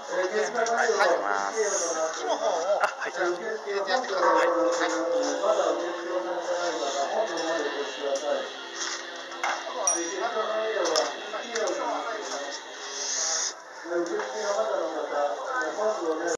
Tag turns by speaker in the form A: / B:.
A: きます。
B: 木の方を
A: はい。
B: 入れてやってください。はい。